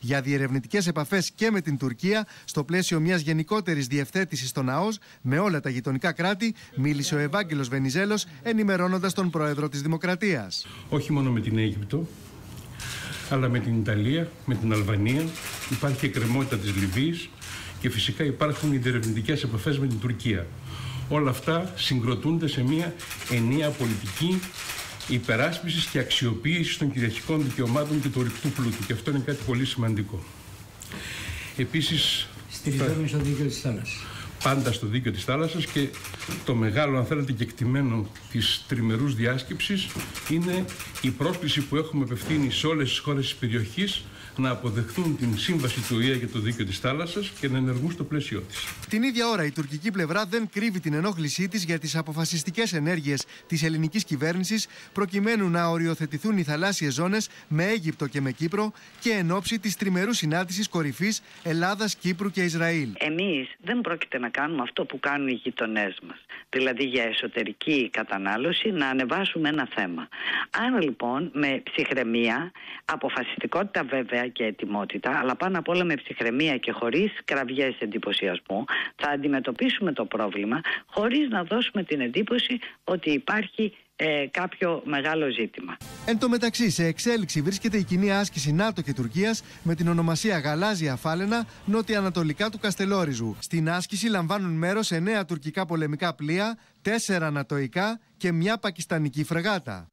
για διερευνητικές επαφές και με την Τουρκία στο πλαίσιο μιας γενικότερης διευθέτησης στον ΑΟΣ με όλα τα γειτονικά κράτη, μίλησε ο Ευάγγελος Βενιζέλος, ενημερώνοντας τον πρόεδρο της Δημοκρατίας. Όχι μόνο με την Αίγυπτο, αλλά με την Ιταλία, με την Αλβανία, υπάρχει εκκρεμότητα της Λιβύης και φυσικά υπάρχουν οι διερευνητικές επαφές με την Τουρκία. Όλα αυτά συγκροτούνται σε μια ενιαία πολιτική υπεράσπισης και αξιοποίησης των κυριαρχικών δικαιωμάτων και του ορυκτού πλούτου. Και αυτό είναι κάτι πολύ σημαντικό. Επίσης, στηριζόμενοι στο δίκαιο της θάλασσας. Πάντα στο δίκαιο της θάλασσας, και το μεγάλο, αν θέλετε, κεκτημένο της τριμερούς διάσκεψης είναι η πρόσκληση που έχουμε απευθύνει σε όλες τις χώρες της περιοχής να αποδεχθούν την σύμβαση του ΟΗΕ για το δίκαιο της θάλασσας και να ενεργούν στο πλαίσιο της. Την ίδια ώρα, η τουρκική πλευρά δεν κρύβει την ενόχλησή της για τις αποφασιστικές ενέργειες της ελληνικής κυβέρνησης προκειμένου να οριοθετηθούν οι θαλάσσιες ζώνες με Αίγυπτο και με Κύπρο και εν ώψη της τριμερούς συνάντησης κορυφής Ελλάδας, Κύπρου και Ισραήλ. Εμείς δεν πρόκειται να κάνουμε αυτό που κάνουν οι γειτονές μας, δηλαδή για εσωτερική κατανάλωση να ανεβάσουμε ένα θέμα. Άρα λοιπόν με ψυχραιμία, αποφασιστικότητα βέβαια και ετοιμότητα, αλλά πάνω απ' όλα με ψυχραιμία και χωρίς κραυγές εντυπωσιασμού, θα αντιμετωπίσουμε το πρόβλημα χωρίς να δώσουμε την εντύπωση ότι υπάρχει κάποιο μεγάλο ζήτημα. Εν τω μεταξύ, σε εξέλιξη βρίσκεται η κοινή άσκηση ΝΑΤΟ και Τουρκίας με την ονομασία Γαλάζια Φάλαινα νότια-ανατολικά του Καστελόριζου. Στην άσκηση λαμβάνουν μέρος 9 τουρκικά πολεμικά πλοία, 4 νατοϊκά και μια πακιστανική φρεγάτα.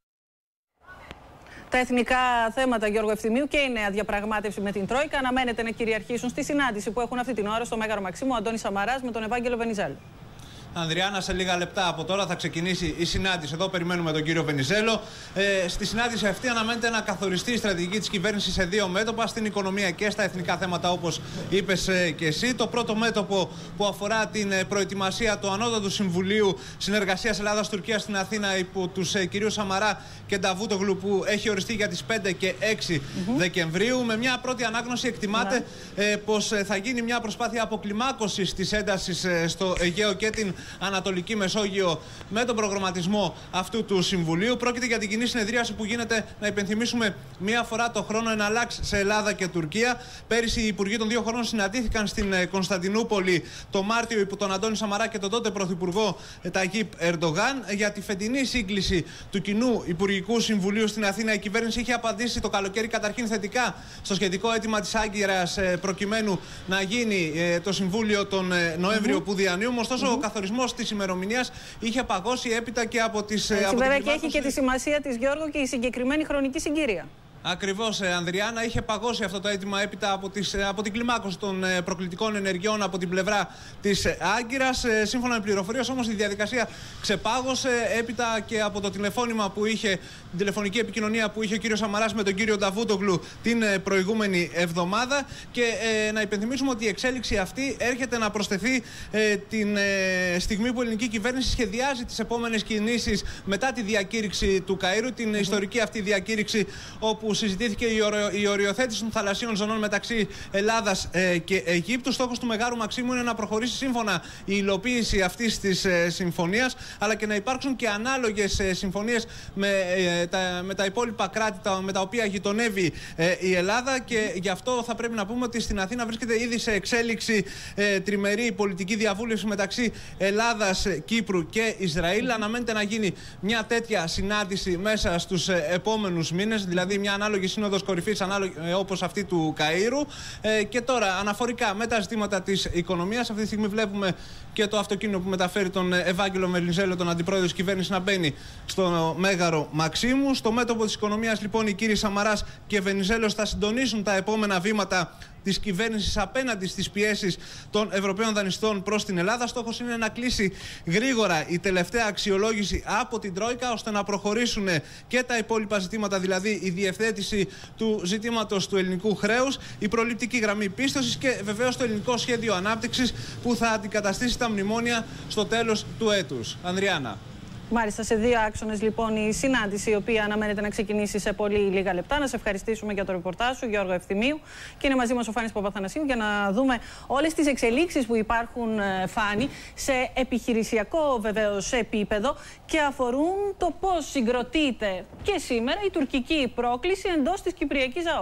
Τα εθνικά θέματα, Γιώργο Ευθυμίου, και η νέα διαπραγμάτευση με την Τρόικα αναμένεται να κυριαρχήσουν στη συνάντηση που έχουν αυτή την ώρα στο Μέγαρο Μαξίμου ο Αντώνης Σαμαράς με τον Ευάγγελο Βενιζέλο. Ανδριάννα, σε λίγα λεπτά από τώρα θα ξεκινήσει η συνάντηση. Εδώ περιμένουμε τον κύριο Βενιζέλο. Στη συνάντηση αυτή αναμένεται να καθοριστεί η στρατηγική της κυβέρνησης σε δύο μέτωπα, στην οικονομία και στα εθνικά θέματα, όπως είπες και εσύ. Το πρώτο μέτωπο που αφορά την προετοιμασία του Ανώτατου Συμβουλίου Συνεργασίας Ελλάδας-Τουρκίας στην Αθήνα υπό τους κυρίους Σαμαρά και Νταβούτογλου, που έχει οριστεί για τις 5 και 6 Δεκεμβρίου. Με μια πρώτη ανάγνωση εκτιμάται πως θα γίνει μια προσπάθεια αποκλιμάκωσης της έντασης στο Αιγαίο και την Ανατολική Μεσόγειο με τον προγραμματισμό αυτού του Συμβουλίου. Πρόκειται για την κοινή συνεδρίαση που γίνεται, να υπενθυμίσουμε, μία φορά το χρόνο εναλλάξ σε Ελλάδα και Τουρκία. Πέρυσι οι υπουργοί των δύο χωρών συναντήθηκαν στην Κωνσταντινούπολη το Μάρτιο υπό τον Αντώνη Σαμαρά και τον τότε Πρωθυπουργό Ταγίπ Ερντογάν. Για τη φετινή σύγκληση του κοινού Υπουργικού Συμβουλίου στην Αθήνα, η κυβέρνηση είχε απαντήσει το καλοκαίρι καταρχήν θετικά στο σχετικό αίτημα της Άγκυρας προκειμένου να γίνει το Συμβούλιο τον Νοέμβριο που διανύουμε. Ωστόσο, ο καθορισμός της ημερομηνίας είχε παγώσει έπειτα και από τις. Βέβαια, και έχει και τη σημασία της, Γιώργο, και η συγκεκριμένη χρονική συγκυρία. Ακριβώς, Ανδριάννα, είχε παγώσει αυτό το αίτημα έπειτα από την κλιμάκωση των προκλητικών ενεργειών από την πλευρά της Άγκυρας. Σύμφωνα με πληροφορίες, όμως, η διαδικασία ξεπάγωσε έπειτα και από το τηλεφώνημα που είχε, την τηλεφωνική επικοινωνία που είχε ο κύριος Σαμαράς με τον κύριο Νταβούτογλου την προηγούμενη εβδομάδα. Και να υπενθυμίσουμε ότι η εξέλιξη αυτή έρχεται να προσθεθεί την στιγμή που η ελληνική κυβέρνηση σχεδιάζει τις επόμενες κινήσεις μετά τη διακήρυξη του Καΐρου, την ιστορική αυτή διακήρυξη, όπου συζητήθηκε η οριοθέτηση των θαλασσίων ζωνών μεταξύ Ελλάδας και Αιγύπτου. Στόχος του Μεγάρου Μαξίμου είναι να προχωρήσει σύμφωνα η υλοποίηση αυτής της συμφωνίας, αλλά και να υπάρξουν και ανάλογες συμφωνίες με τα υπόλοιπα κράτη με τα οποία γειτονεύει η Ελλάδα. Και γι' αυτό θα πρέπει να πούμε ότι στην Αθήνα βρίσκεται ήδη σε εξέλιξη τριμερή πολιτική διαβούλευση μεταξύ Ελλάδας, Κύπρου και Ισραήλ. Αναμένεται να γίνει μια τέτοια συνάντηση μέσα στους επόμενους μήνες, δηλαδή μια ανάλογη σύνοδος κορυφής όπως αυτή του Καΐρου. Και τώρα, αναφορικά με τα ζητήματα της οικονομίας, αυτή τη στιγμή βλέπουμε και το αυτοκίνητο που μεταφέρει τον Ευάγγελο Βενιζέλο, τον αντιπρόεδρο της κυβέρνησης, να μπαίνει στο Μέγαρο Μαξίμου. Στο μέτωπο της οικονομίας, λοιπόν, οι κύριοι Σαμαράς και Βενιζέλος θα συντονίσουν τα επόμενα βήματα της κυβέρνησης απέναντι στις πιέσεις των Ευρωπαίων δανειστών προς την Ελλάδα. Στόχος είναι να κλείσει γρήγορα η τελευταία αξιολόγηση από την Τρόικα, ώστε να προχωρήσουν και τα υπόλοιπα ζητήματα, δηλαδή η διευθέτηση του ζητήματος του ελληνικού χρέους, η προληπτική γραμμή πίστοσης και βεβαίως το ελληνικό σχέδιο ανάπτυξης που θα αντικαταστήσει τα μνημόνια στο τέλος του έτους. Ανδριάννα. Μάλιστα, σε δύο άξονες λοιπόν η συνάντηση, η οποία αναμένεται να ξεκινήσει σε πολύ λίγα λεπτά. Να σε ευχαριστήσουμε για το ρεπορτάζ σου, Γιώργο Ευθυμίου. Και είναι μαζί μας ο Φάνης Παπαθανασίου για να δούμε όλες τις εξελίξεις που υπάρχουν, Φάνη, σε επιχειρησιακό βεβαίως επίπεδο και αφορούν το πώς συγκροτείται και σήμερα η τουρκική πρόκληση εντός της Κυπριακής ΑΟΣ.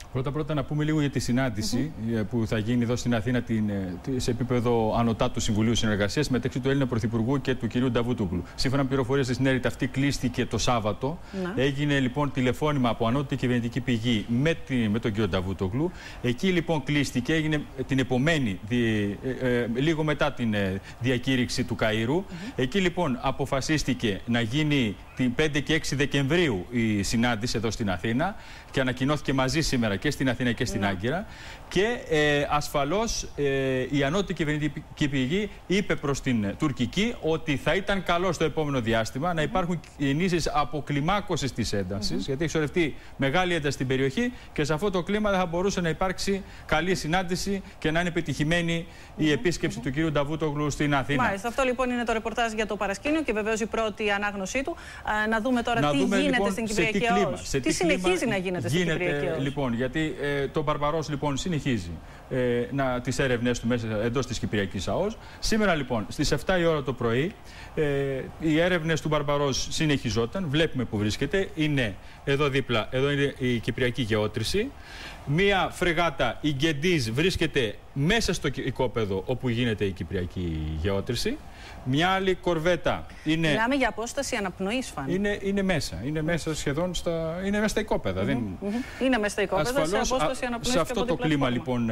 Πρώτα να πούμε λίγο για τη συνάντηση που θα γίνει εδώ στην Αθήνα σε επίπεδο ανωτά του Συμβουλίου Συνεργασίας μεταξύ του Έλληνα Πρωθυπουργού και του κ. Νταβούτογλου. Σύμφωνα με πληροφορίες της ΝΕΡΙΤ, αυτή κλείστηκε το Σάββατο. Έγινε λοιπόν τηλεφώνημα από ανώτατη κυβερνητική πηγή με τον κ. Νταβούτογλου. Εκεί λοιπόν κλείστηκε, έγινε την επομένη, λίγο μετά την διακήρυξη του Καΐρου. Εκεί λοιπόν αποφασίστηκε να γίνει την 5 και 6 Δεκεμβρίου η συνάντηση εδώ στην Αθήνα και ανακοινώθηκε μαζί σήμερα και στην Αθήνα και στην Άγκυρα. Και ασφαλώς η ανώτατη κυβερνητική πηγή είπε προς την τουρκική ότι θα ήταν καλό στο επόμενο διάστημα να υπάρχουν κινήσεις αποκλιμάκωσης της έντασης, γιατί έχει σωρευτεί μεγάλη ένταση στην περιοχή και σε αυτό το κλίμα δεν θα μπορούσε να υπάρξει καλή συνάντηση και να είναι πετυχημένη η επίσκεψη του κ. Νταβούτογλου στην Αθήνα. Μάλιστα, αυτό λοιπόν είναι το ρεπορτάζ για το παρασκήνιο και βεβαίως η πρώτη ανάγνωσή του. Να δούμε τώρα τι γίνεται λοιπόν, στην Κυπριακή ΑΟΣ. Τι συνεχίζει να γίνεται στην Κυπριακή ΑΟΣ. Λοιπόν, γιατί το Μπαρμπαρός λοιπόν συνεχίζει τις έρευνες του μέσα εντός της Κυπριακής ΑΟΣ. Σήμερα λοιπόν στις 7 η ώρα το πρωί οι έρευνες του Μπαρμπαρός συνεχιζόταν. Βλέπουμε που βρίσκεται. Είναι εδώ δίπλα, εδώ είναι η Κυπριακή Γεώτρηση. Μία φρεγάτα, η Γκεντίζ, βρίσκεται μέσα στο οικόπεδο όπου γίνεται η Κυπριακή Γεώτρηση. Μια άλλη κορβέτα είναι. Μιλάμε για απόσταση αναπνοής, φάνηκε. Είναι μέσα. Είναι μέσα σχεδόν είναι μέσα στα οικόπεδα. Είναι μέσα στα οικόπεδα, ασφαλώς, σε απόσταση αναπνοής. Σε αυτό το κλίμα λοιπόν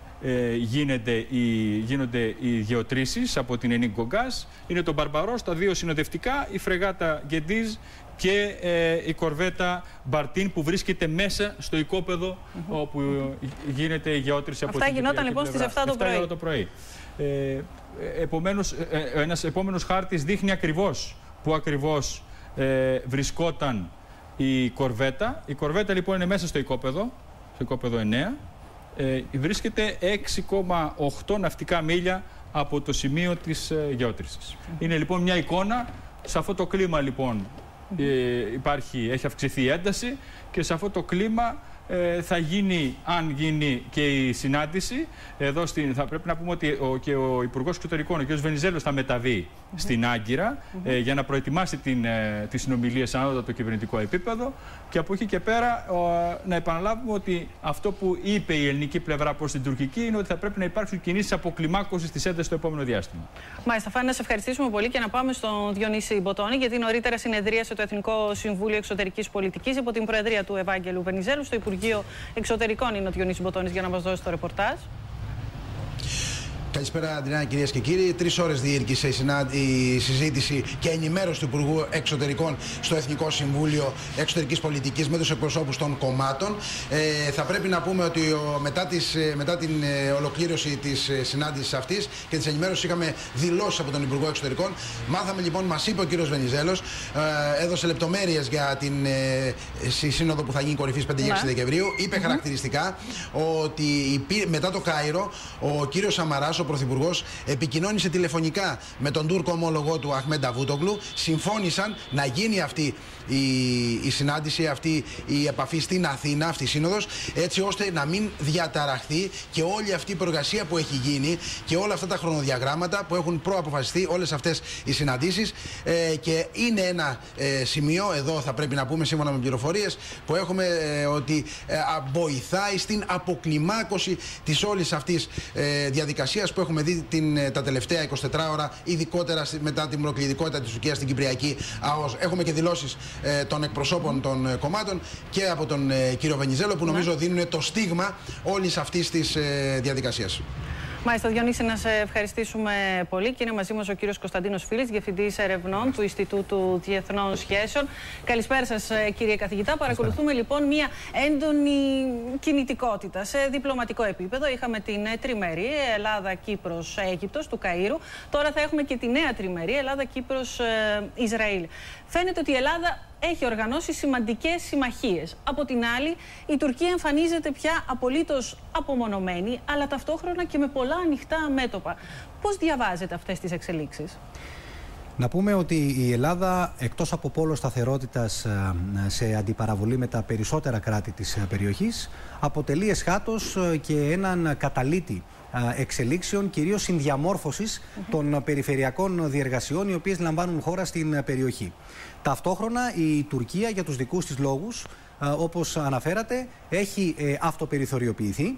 γίνονται οι γεωτρήσεις από την Ενίγκο Γκάς. Είναι το Μπαρμπαρός, τα δύο συνοδευτικά, η φρεγάτα Γκεντίζ και η κορβέτα Μπαρτίν που βρίσκεται μέσα στο οικόπεδο όπου γίνεται η γεώτρηση από την Κυπριακή Αυτά γινόταν λοιπόν στις 7 το πρωί. Επομένως, ένας επόμενος χάρτης δείχνει πού ακριβώς βρισκόταν η κορβέτα. Η κορβέτα λοιπόν είναι μέσα στο οικόπεδο 9. Βρίσκεται 6,8 ναυτικά μίλια από το σημείο της γεώτρησης. Είναι λοιπόν μια εικόνα. Σε αυτό το κλίμα λοιπόν έχει αυξηθεί η ένταση και σε αυτό το κλίμα θα γίνει, αν γίνει και η συνάντηση, εδώ θα πρέπει να πούμε ότι και ο Υπουργός Εξωτερικών, ο κ. Βενιζέλος, θα μεταβεί στην Άγκυρα για να προετοιμάσει τις συνομιλίες σε ανώτατο κυβερνητικό επίπεδο. Και από εκεί και πέρα να επαναλάβουμε ότι αυτό που είπε η ελληνική πλευρά προς την τουρκική είναι ότι θα πρέπει να υπάρξουν κινήσεις αποκλιμάκωσης της έντασης στο επόμενο διάστημα. Μάλιστα, Φάνη, να σε ευχαριστήσουμε πολύ και να πάμε στον Διονύση Μποτώνη, γιατί νωρίτερα συνεδρίασε το Εθνικό Συμβούλιο Εξωτερικής Πολιτικής υπό την προεδρία του Ευάγγελου Βενιζέλου. Στο Υπουργείο Εξωτερικών είναι ο Διονύσης Μποτώνης για να μας δώσει το ρεπορτάζ. Καλησπέρα, Αντριάννα, κυρίες και κύριοι. 3 ώρες διήρκησε η συζήτηση και ενημέρωση του Υπουργού Εξωτερικών στο Εθνικό Συμβούλιο Εξωτερικής Πολιτικής με τους εκπροσώπους των κομμάτων. Θα πρέπει να πούμε ότι μετά την ολοκλήρωση της συνάντησης αυτής και της ενημέρωσης είχαμε δηλώσεις από τον Υπουργό Εξωτερικών. Μάθαμε λοιπόν, μας είπε ο κύριος Βενιζέλος, έδωσε λεπτομέρειες για την σύνοδο που θα γίνει κορυφής 5 και 6 Δεκεμβρίου. Είπε χαρακτηριστικά ότι μετά το Κάιρο ο κύριος Σαμαράς, ο Πρωθυπουργός, επικοινώνησε τηλεφωνικά με τον Τούρκο ομόλογό του Αχμέντ Νταβούτογλου. Συμφώνησαν να γίνει αυτή η συνάντηση, αυτή η επαφή στην Αθήνα, αυτή η σύνοδος, έτσι ώστε να μην διαταραχθεί και όλη αυτή η προεργασία που έχει γίνει και όλα αυτά τα χρονοδιαγράμματα που έχουν προαποφασιστεί, όλες αυτές οι συναντήσεις. Και είναι ένα σημείο, εδώ θα πρέπει να πούμε, σύμφωνα με πληροφορίες που έχουμε, ότι βοηθάει στην αποκλιμάκωση της όλης αυτής διαδικασίας που έχουμε δει τα τελευταία 24 ώρα, ειδικότερα μετά την προκλητικότητα της Τουρκίας στην Κυπριακή ΑΟΣ. Έχουμε και δηλώσεις των εκπροσώπων των κομμάτων και από τον κύριο Βενιζέλο, που νομίζω δίνουν το στίγμα όλης αυτής της διαδικασίας. Μάλιστα, Διονύση, να σε ευχαριστήσουμε πολύ. Και είναι μαζί μας ο κύριος Κωνσταντίνος Φίλης, Διευθυντής Ερευνών του Ινστιτούτου Διεθνών Σχέσεων. Καλησπέρα σας, κύριε καθηγητά. Παρακολουθούμε λοιπόν μια έντονη κινητικότητα σε διπλωματικό επίπεδο. Είχαμε την τριμερή Ελλάδα-Κύπρος-Αίγυπτος του Καΐρου. Τώρα θα έχουμε και τη νέα τριμερή Ελλάδα-Κύπρος-Ισραήλ. Φαίνεται ότι η Ελλάδα έχει οργανώσει σημαντικές συμμαχίες. Από την άλλη, η Τουρκία εμφανίζεται πια απολύτως απομονωμένη, αλλά ταυτόχρονα και με πολλά ανοιχτά μέτωπα. Πώς διαβάζετε αυτές τις εξελίξεις? Να πούμε ότι η Ελλάδα, εκτός από πόλο σταθερότητας σε αντιπαραβολή με τα περισσότερα κράτη της περιοχής, αποτελεί εσχάτως και έναν καταλύτη εξελίξεων, κυρίως συνδιαμόρφωσης των περιφερειακών διεργασιών οι οποίες λαμβάνουν χώρα στην περιοχή. Ταυτόχρονα η Τουρκία, για τους δικούς της λόγους, όπως αναφέρατε, έχει αυτοπεριθωριοποιηθεί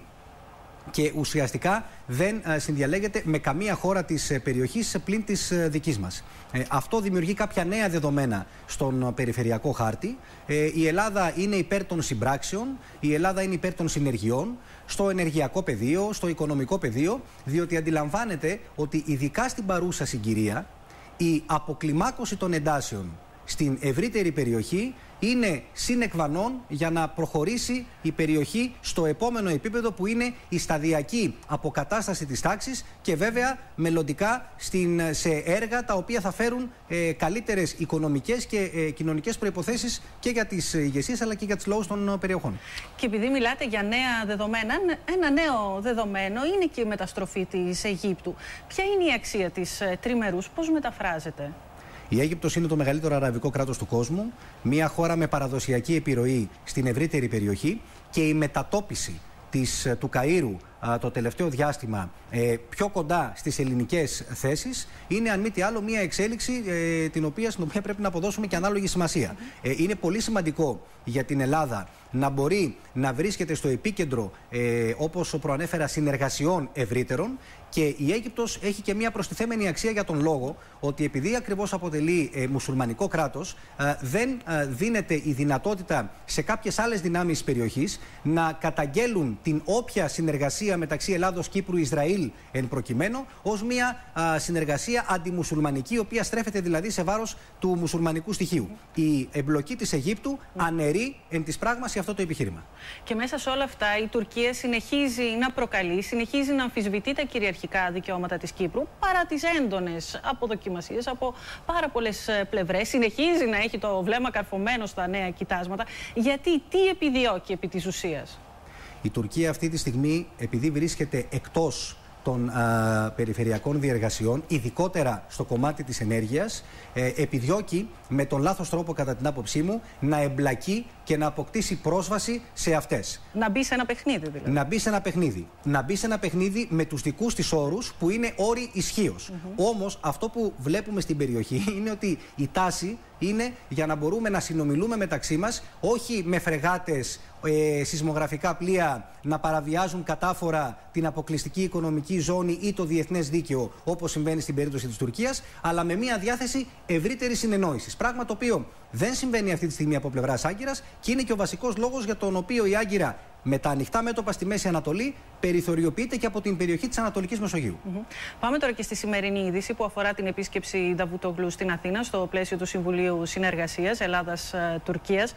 και ουσιαστικά δεν συνδιαλέγεται με καμία χώρα της περιοχής πλην της δικής μας. Αυτό δημιουργεί κάποια νέα δεδομένα στον περιφερειακό χάρτη. Η Ελλάδα είναι υπέρ των συμπράξεων, η Ελλάδα είναι υπέρ των συνεργειών στο ενεργειακό πεδίο, στο οικονομικό πεδίο, διότι αντιλαμβάνεται ότι ειδικά στην παρούσα συγκυρία η αποκλιμάκωση των εντάσεων στην ευρύτερη περιοχή είναι συνεκβανών για να προχωρήσει η περιοχή στο επόμενο επίπεδο, που είναι η σταδιακή αποκατάσταση της τάξης και βέβαια μελλοντικά σε έργα τα οποία θα φέρουν καλύτερες οικονομικές και κοινωνικές προϋποθέσεις και για τις ηγεσίες αλλά και για τους λόγους των περιοχών. Και επειδή μιλάτε για νέα δεδομένα, ένα νέο δεδομένο είναι και η μεταστροφή της Αιγύπτου. Ποια είναι η αξία της τριμερούς, πώς μεταφράζεται? Η Αίγυπτος είναι το μεγαλύτερο αραβικό κράτος του κόσμου, μια χώρα με παραδοσιακή επιρροή στην ευρύτερη περιοχή, και η μετατόπιση του Καΐρου το τελευταίο διάστημα πιο κοντά στις ελληνικές θέσεις είναι αν μη τι άλλο μια εξέλιξη στην οποία πρέπει να αποδώσουμε και ανάλογη σημασία. Είναι πολύ σημαντικό για την Ελλάδα να μπορεί να βρίσκεται στο επίκεντρο, όπως προανέφερα, συνεργασιών ευρύτερων, και η Αίγυπτος έχει και μια προστιθέμενη αξία για τον λόγο ότι επειδή ακριβώς αποτελεί μουσουλμανικό κράτος, δεν δίνεται η δυνατότητα σε κάποιες άλλες δυνάμεις της περιοχής να καταγγέλουν την όποια συνεργασία μεταξύ Ελλάδος, Κύπρου, Ισραήλ εν προκειμένου ως μια συνεργασία αντιμουσουλμανική, η οποία στρέφεται δηλαδή σε βάρος του μουσουλμανικού στοιχείου. Η εμπλοκή της Αιγύπτου αναιρεί εν της πράγμαση αυτό το επιχείρημα. Και μέσα σε όλα αυτά η Τουρκία συνεχίζει να προκαλεί, συνεχίζει να αμφισβητεί τα κυριαρχικά δικαιώματα της Κύπρου παρά τις έντονες αποδοκιμασίες από πάρα πολλές πλευρές. Συνεχίζει να έχει το βλέμμα καρφωμένο στα νέα κοιτάσματα. Γιατί, τι επιδιώκει επί της ουσίας? Η Τουρκία αυτή τη στιγμή, επειδή βρίσκεται εκτός των περιφερειακών διεργασιών, ειδικότερα στο κομμάτι της ενέργειας, επιδιώκει με τον λάθος τρόπο, κατά την άποψή μου, να εμπλακεί και να αποκτήσει πρόσβαση σε αυτές. Να μπει σε ένα παιχνίδι δηλαδή. Να μπει σε ένα παιχνίδι. Να μπει σε ένα παιχνίδι με τους δικούς της όρους, που είναι όροι ισχύως. Όμως αυτό που βλέπουμε στην περιοχή είναι ότι η τάση είναι για να μπορούμε να συνομιλούμε μεταξύ μας, όχι με φρεγάτες, σεισμογραφικά πλοία να παραβιάζουν κατάφορα την αποκλειστική οικονομική ζώνη ή το διεθνές δίκαιο, όπως συμβαίνει στην περίπτωση της Τουρκίας, αλλά με μια διάθεση ευρύτερης συνεννόησης. Πράγμα το οποίο δεν συμβαίνει αυτή τη στιγμή από πλευράς Άγκυρας και είναι και ο βασικός λόγος για τον οποίο η Άγκυρα, με τα ανοιχτά μέτωπα στη Μέση Ανατολή, περιθωριοποιείται και από την περιοχή της Ανατολικής Μεσογείου. Πάμε τώρα και στη σημερινή είδηση που αφορά την επίσκεψη Νταβούτογλου στην Αθήνα στο πλαίσιο του Συμβουλίου Συνεργασίας Ελλάδας-Τουρκίας.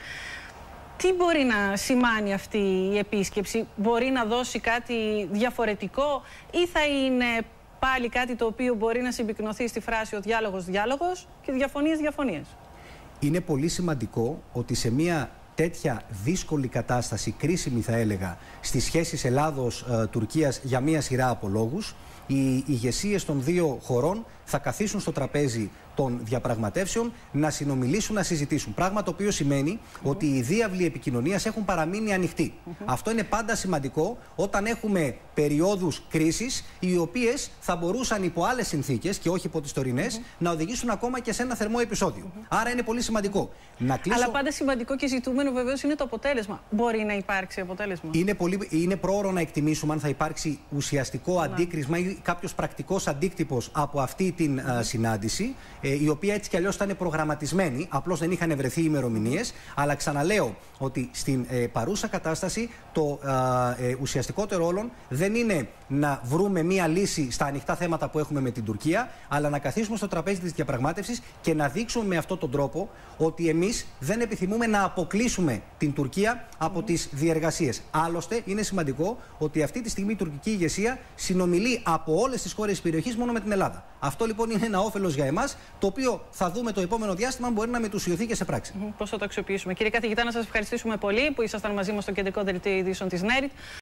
Τι μπορεί να σημάνει αυτή η επίσκεψη? Μπορεί να δώσει κάτι διαφορετικό ή θα είναι πάλι κάτι το οποίο μπορεί να συμπυκνωθεί στη φράση «ο διάλογος» και διαφωνίες? Είναι πολύ σημαντικό ότι σε μια τέτοια δύσκολη κατάσταση, κρίσιμη θα έλεγα, στις σχέσεις Ελλάδος-Τουρκίας για μια σειρά από λόγους, οι ηγεσίες των δύο χωρών θα καθίσουν στο τραπέζι των διαπραγματεύσεων να συνομιλήσουν, να συζητήσουν. Πράγμα το οποίο σημαίνει ότι οι διάβλοι επικοινωνίας έχουν παραμείνει ανοιχτοί. Αυτό είναι πάντα σημαντικό όταν έχουμε περιόδους κρίσης, οι οποίες θα μπορούσαν υπό άλλες συνθήκες και όχι υπό τις τωρινές να οδηγήσουν ακόμα και σε ένα θερμό επεισόδιο. Άρα είναι πολύ σημαντικό. Αλλά πάντα σημαντικό και ζητούμενο βεβαίως είναι το αποτέλεσμα. Μπορεί να υπάρξει αποτέλεσμα? Είναι πρόωρο να εκτιμήσουμε αν θα υπάρξει ουσιαστικό αντίκρισμα ή κάποιος πρακτικός αντίκτυπος από αυτή την συνάντηση, η οποία έτσι κι αλλιώς ήταν προγραμματισμένη, απλώς δεν είχαν βρεθεί ημερομηνίες. Αλλά ξαναλέω ότι στην παρούσα κατάσταση το ουσιαστικότερο όλων δεν είναι να βρούμε μία λύση στα ανοιχτά θέματα που έχουμε με την Τουρκία, αλλά να καθίσουμε στο τραπέζι της διαπραγμάτευσης και να δείξουμε με αυτόν τον τρόπο ότι εμείς δεν επιθυμούμε να αποκλείσουμε την Τουρκία από τις διεργασίες. Άλλωστε, είναι σημαντικό ότι αυτή τη στιγμή η τουρκική ηγεσία συνομιλεί από όλες τις χώρες της περιοχής μόνο με την Ελλάδα. Αυτό λοιπόν είναι ένα όφελος για εμάς, το οποίο θα δούμε το επόμενο διάστημα αν μπορεί να μετουσιωθεί και σε πράξη. Πώς θα το αξιοποιήσουμε? Κύριε καθηγητά, να σας ευχαριστήσουμε πολύ που ήσασταν μαζί μας στο κεντρικό δελτίο ειδήσεων της ΝΕΡΙΤ.